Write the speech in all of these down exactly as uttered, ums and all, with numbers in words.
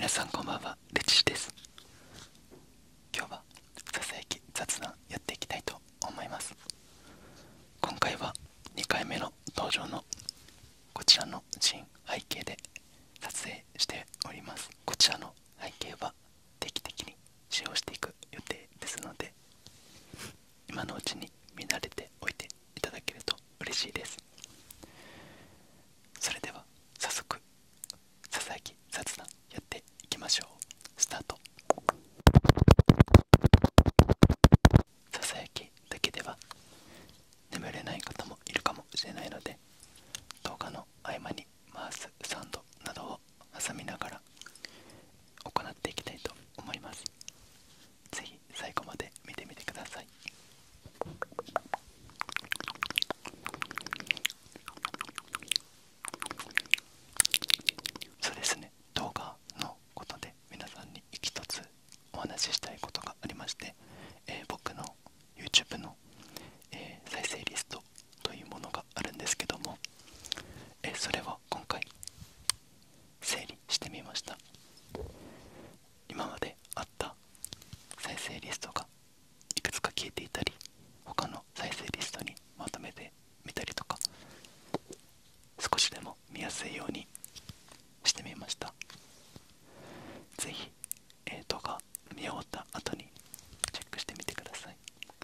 皆さんこんばんは、レチシです。今日はささやき雑談やっていきたいと思います。今回はにかいめの登場のこちらのシーン背景で撮影しております。こちらの背景は定期的に使用していく予定ですので、今のうちに見慣れておいていただけると嬉しいです。それでは早速ささやき雑談やっていきましょう。スタート。ささやきだけでは眠れない方もいるかもしれないので、動画の合間に回すサウンドなどを挟みながら行っていきたいと思います。ぜひ最後まで見てみてください。そうですね、動画のことで皆さんに一つお話ししたいことがありまして、えー僕の YouTube の、えー再生リストというものがあるんですけども、えーそれを今回整理してみました。今まであった再生リストがいくつか消えていたり、他の再生リストにまとめてみたりとか、少しでも見やすいようにしてみました。ぜひ、えー、動画見終わった後にチェックしてみてください。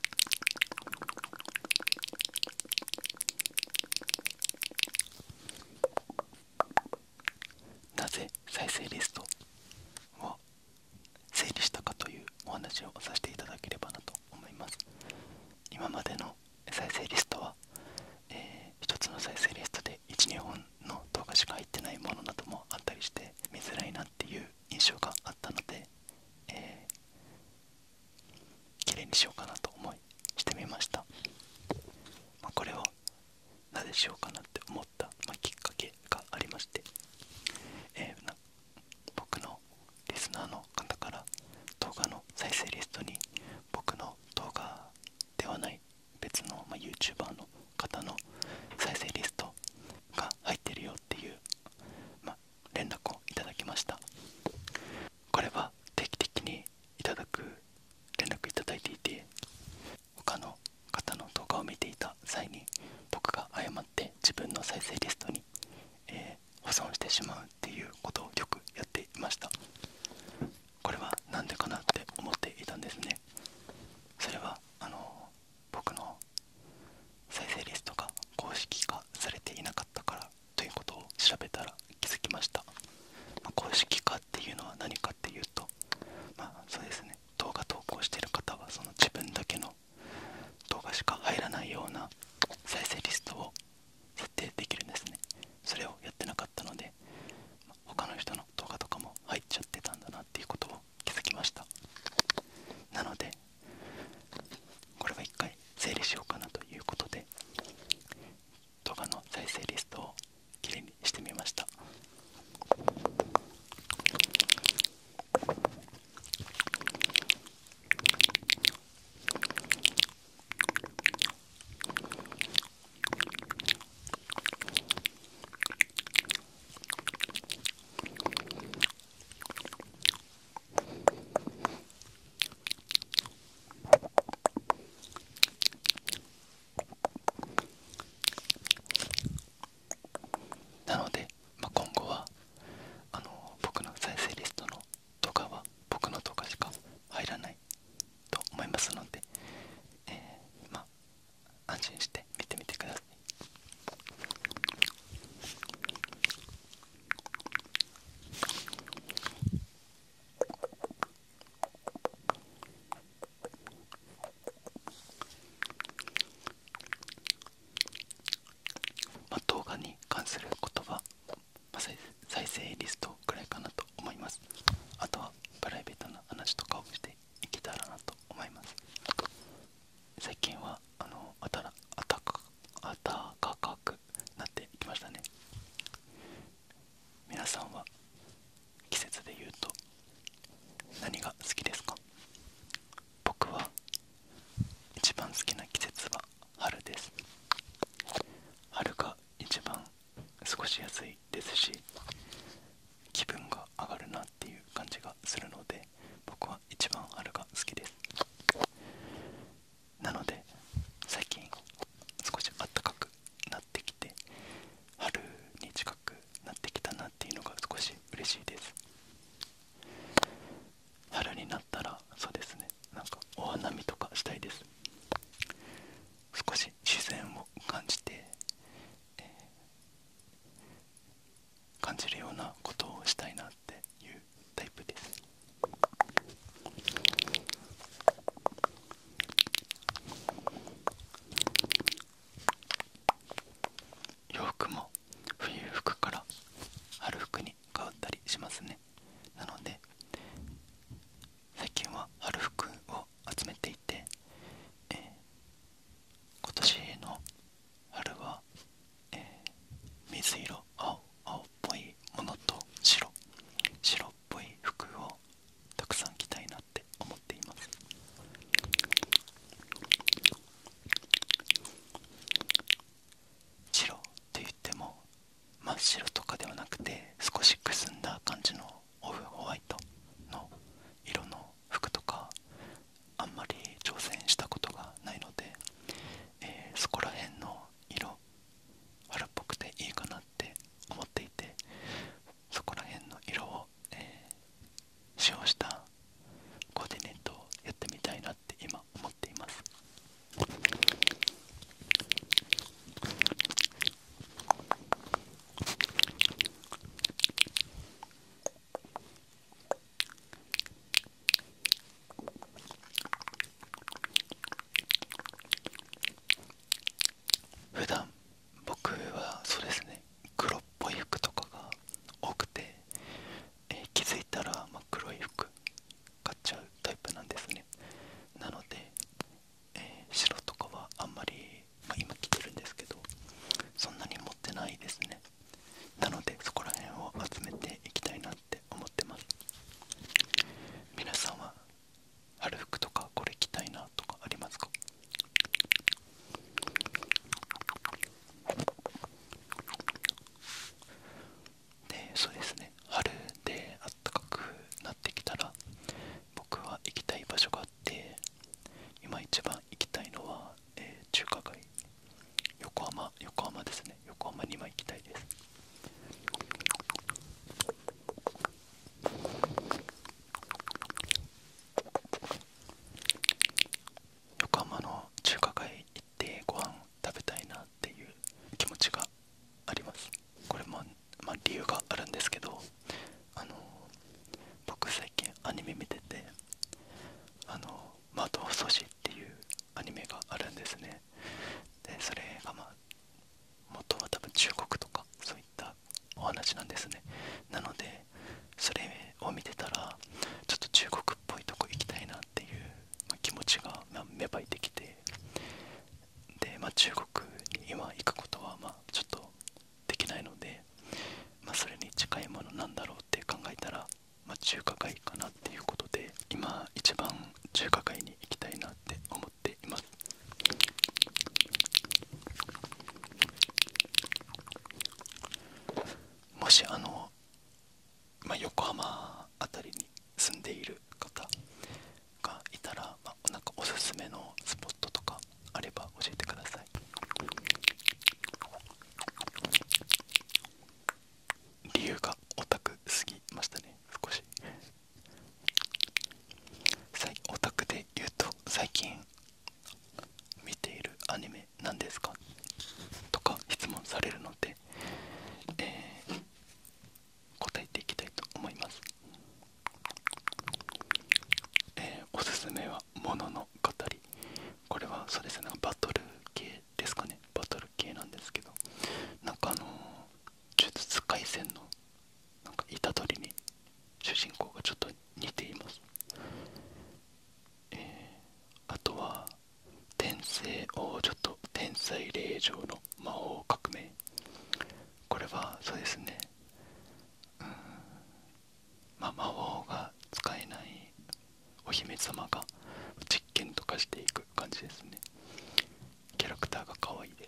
なぜ再生リストを整理したかというお話をさせていただければなと思います。今までの再生リストは、えー、一つの再生リストでいち、にほんの動画しか入ってないものなどもあったりして見づらいなっていう印象があったので、えー、綺麗にしようかなと思いしてみました。まあ、これをなぜしようかなって思った、まあ、きっかけがありまして、えー、な僕のリスナーの方から動画の再生リストに僕の動画ではない別の、まあ、YouTuber の方の再生リストが入ってるよっていう、 中華街かなっていうことで、今一番中華街に行きたいなって思っています。もしあの、まあ、横浜あたりに住んでいる方がいたら、まあ、なんかおすすめのスポットとかあれば教えてください。理由がオタクすぎましたね、少し。オタクで言うと、最近見ているアニメなんですかとか質問されるので、えー答えていきたいと思います。えーおすすめは「ものの語り」。これはそうですね、バトル系ですかね。バトル系なんですけど、なんかあのー呪術廻戦のなんか虎杖に主人公がちょっと似ています。えーあとは天聖王女と天才霊嬢の魔王革命。これはそうですね、うん、まあ、魔王が使えないお姫様が実験とかしていく感じですね。キャラクターが可愛いです。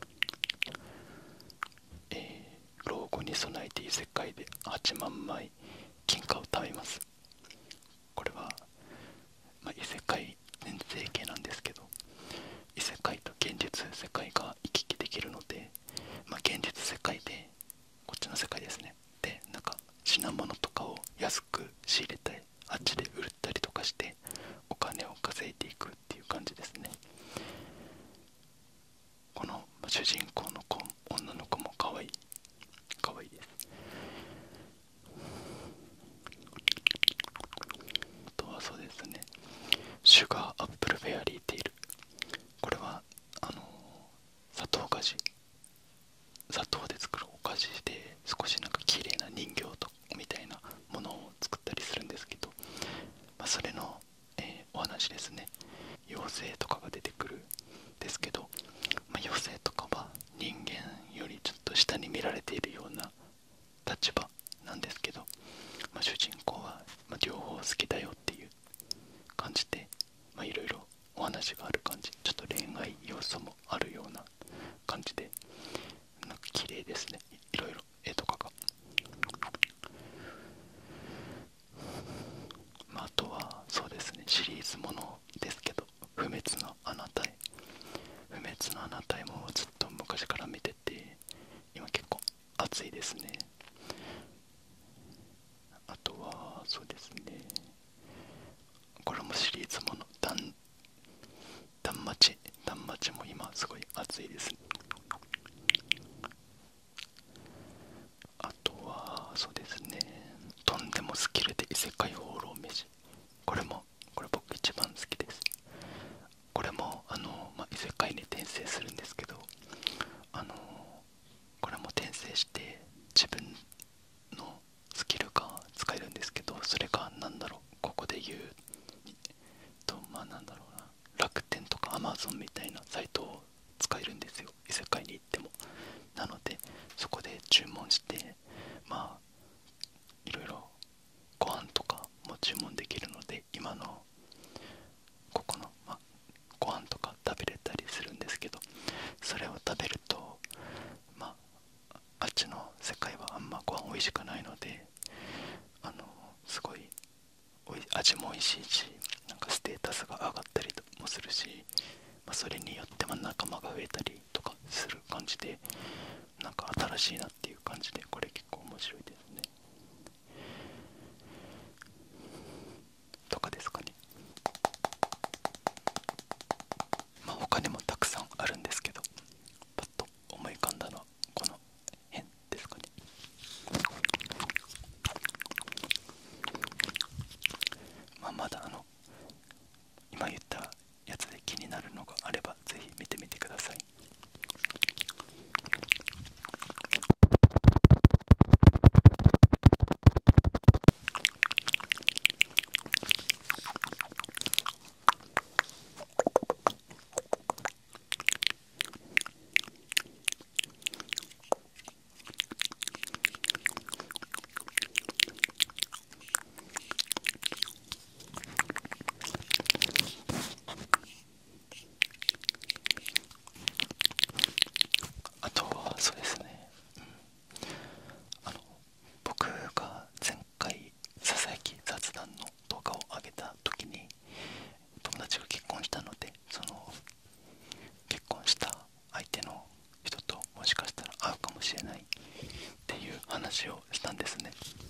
えー、老後に備えて異世界ではちまんまい金貨を貯めます。これは、まあ、異世界転生系なんですけど、異世界と現実世界が行き来できるので、まあ、現実世界で、こっちの世界ですね、でなんか品物とかを安く仕入れたりあっちで売ったりとかしてお金を稼いでいくっていう感じですね。この主人公の子、女の子も可愛い可愛いです。あとはそうですね、シュガーアップルフェアリーテイル。これはあの砂糖菓子、砂糖で作るお菓子で少しなんか綺麗な人形とみたいなものを作ったりするんですけど、まあ、それの、えーお話ですね。妖精とかが出てくるんですけど、まあ、妖精とかは人間よりちょっと下に見られているような立場なんですけど、まあ、主人公は、まあ、両方好きだよっていう感じで、まあ、いろいろお話がある感じ、ちょっと恋愛要素もあるような感じで、なんか綺麗ですね、いろいろ絵とかが。まあ、あとはそうですね、シリーズものですけど、不滅のあなたへ。不滅のあなたへもずっと昔から見てて、今結構熱いですね。あとはそうですね、これもシリーズもの、ダンダンマチダンマチも今すごい熱いですね。あとはそうですね、とんでもスキルで異世界放浪飯。これもこれ僕一番好きです。これもあの、まあ、異世界に転生するんですけど、あのこれも転生して自分のスキルが使えるんですけど、それが何だろう、ここで言うと、まあなんだろうな、楽天とかアマゾンみたいなサイトを使えるんですよ、異世界に行っても。なのでそこで注文して、まあいろいろご飯とかも注文できるので、今のここの、まあ、ご飯とか食べれたりするんですけど、それを食べると、まああっちの世界はあんまご飯美味しくないので、あのすごいおい味も美味しいし、なんかステータスが上がったりもするし、まあ、それによってまあ仲間が増えたりとかする感じで、なんか新しいなっていう感じで、これ結構面白いですね。とかですかね。まあ他にもたくさんあるんですけど、パッと思い浮かんだのはこの辺ですかね。まあまだあの今言ったやつで気になるのがあればぜひ見てみてください。 ですね。